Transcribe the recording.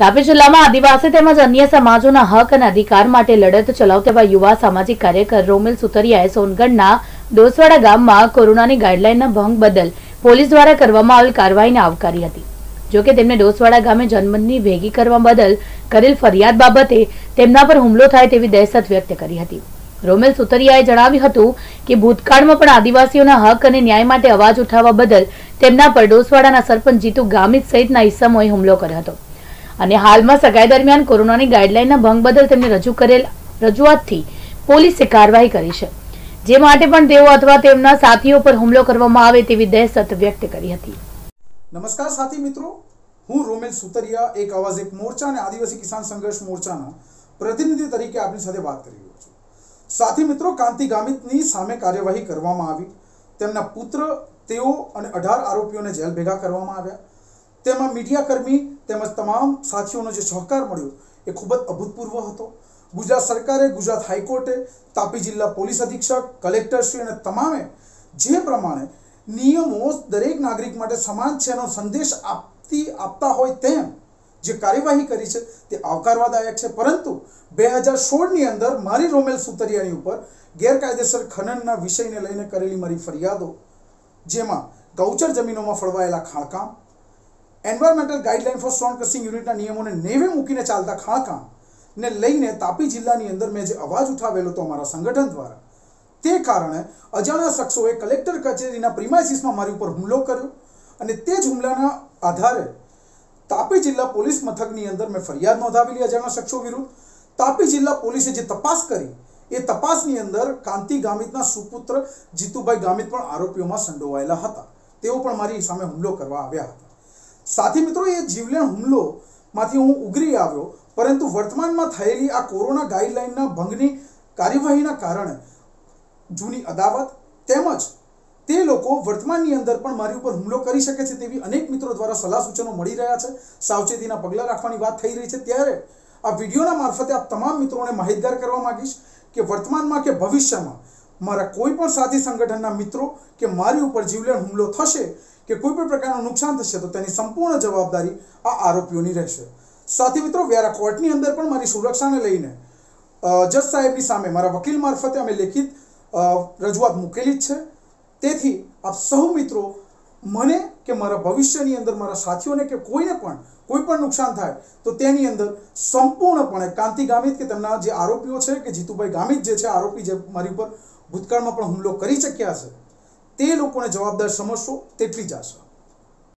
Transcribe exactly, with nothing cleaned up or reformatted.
તાપી જિલ્લામાં આદિવાસી તેમજ અન્ય સમાજોના હક અને અધિકાર માટે લડત ચલાવતા યુવા સામાજિક કાર્યકર રોમેલ સુતરિયાએ સોનગઢના ડોસવાડા ગામમાં કોરોનાની ગાઈડલાઈનના ભંગ બદલ પોલીસ દ્વારા કરવામાં આવેલ કાર્યવાહીને આવકારી હતી। જો કે તેમને ડોસવાડા ગામે જનમતની ભેગી કરવા બદલ કરેલ ફરિયાદ બાબતે તેમના પર હુમલો થાય તેવી દહેશત વ્યક્ત કરી હતી। રોમેલ સુતરિયાએ જણાવ્યું હતું કે ભૂતકાળમાં પણ આદિવાસીઓના હક અને ન્યાય માટે અવાજ ઉઠાવવા બદલ તેમના પર ડોસવાડાના સરપંચ જીતુ ગામિત સહિતના ઇસમોએ હુમલો કર્યો હતો અને હાલમાં સગાઈ દરમિયાન કોરોનાની ગાઈડલાઈનના ભંગ બદલ તેમને રજૂ કરેલ રજૂઆતથી પોલીસે કાર્યવાહી કરી છે, જે માટે પણ તેઓ અથવા તેમના સાથીઓ પર હુમલો કરવામાં આવે તેવી દહેશત વ્યક્ત કરી હતી। નમસ્કાર સાથી મિત્રો, હું રોમેલ સુતરિયા એક આવાજ એક મોરચા અને આદિવાસી કિસાન સંઘર્ષ મોરચાનો પ્રતિનિધિ તરીકે આપની સાથે વાત કરી રહ્યો છું। સાથી મિત્રો, કાંતિ ગામિતની સામે કાર્યવાહી કરવામાં આવી। તેમના પુત્ર તેઓ અને અઢાર આરોપીઓને જેલ ભેગા કરવામાં આવ્યા। તેમાં મીડિયાકર્મી તેમજ તમામ સાથીઓનો જે સહકાર મળ્યો એ ખૂબ જ અભૂતપૂર્વ હતો। ગુજરાત સરકારે, ગુજરાત હાઈકોર્ટે, તાપી જિલ્લા પોલીસ અધિક્ષક, કલેક્ટરશ્રી અને તમામે જે પ્રમાણે નિયમો દરેક નાગરિક માટે સમાન છેનો સંદેશ આપતી આપતા હોય તેમ જે કાર્યવાહી કરી છે તે આવકારવાદાયક છે। પરંતુ બે હજાર સોળની અંદર મારી રોમેલ સુતરિયાની ઉપર ગેરકાયદેસર ખનનના વિષયને લઈને કરેલી મારી ફરિયાદો, જેમાં ગૌચર જમીનોમાં ફળવાયેલા ખાણકામ, environmental guideline for stone crushing યુનિટના નિયમોને નેવે મૂકીને ચાલતા ખાણકામ ને લઈને તાપી જિલ્લાની અંદર મેં જે અવાજ ઉઠાવેલો હતો અમારા સંગઠન દ્વારા, તે કારણે અજાણ્યા શખ્સોએ કલેક્ટર કચેરીના પ્રિમાઇસીસમાં મારી ઉપર હુમલો કર્યો અને તે જ હુમલાના આધારે તાપી જિલ્લા પોલીસ મથકની અંદર મેં ફરિયાદ નોંધાવેલી અજાણ્યા શખ્સો વિરુદ્ધ। તાપી જિલ્લા પોલીસે જે તપાસ કરી એ તપાસની અંદર કાંતિ ગામિતના સુપુત્ર જીતુભાઈ ગામિત પણ આરોપીઓમાં સંડોવાયેલા હતા। તેઓ પણ મારી સામે હુમલો કરવા આવ્યા હતા। સાથી મિત્રો, એ જીવલેણ હુમલોમાંથી હું ઉગરી આવ્યો, પરંતુ વર્તમાનમાં થયેલી આ કોરોના ગાઈડલાઈનના ભંગની કાર્યવાહીના કારણે જૂની અદાવત તેમજ તે લોકો વર્તમાનની અંદર પણ મારી ઉપર હુમલો કરી શકે છે તેવી અનેક મિત્રો દ્વારા સલાહ સૂચનો મળી રહ્યા છે। સાવચેતીના પગલાં રાખવાની વાત થઈ રહી છે, ત્યારે આ વિડીયોના મારફતે આપ તમામ મિત્રોને માહિતગાર કરવા માંગીશ કે વર્તમાનમાં કે ભવિષ્યમાં મારા કોઈ પણ સાથી સંગઠનના મિત્રો કે મારી ઉપર જીવલેણ હુમલો થશે કે કોઈ પણ પ્રકારનું નુકસાન થશે તો તેની સંપૂર્ણ જવાબદારી આ આરોપીઓની રહેશે। સાથી મિત્રો, વ્યારા કોર્ટની અંદર પણ મારી સુરક્ષાને લઈને જજ સાહેબની સામે મારા વકીલ મારફતે અમે લેખિત રજૂઆત મૂકેલી જ છે। તેથી આપ સૌ મિત્રો મને કે મારા ભવિષ્યની અંદર મારા સાથીઓને કે કોઈને પણ કોઈ પણ નુકસાન થાય તો તેની અંદર સંપૂર્ણપણે કાંતિ ગામિત કે તેમના જે આરોપીઓ છે કે જીતુભાઈ ગામિત જે છે આરોપી, જે મારી ઉપર ભૂતકાળમાં પણ હુમલો કરી શક્યા છે, તે લોકોને જવાબદાર સમજશો તેટલી જ આશા।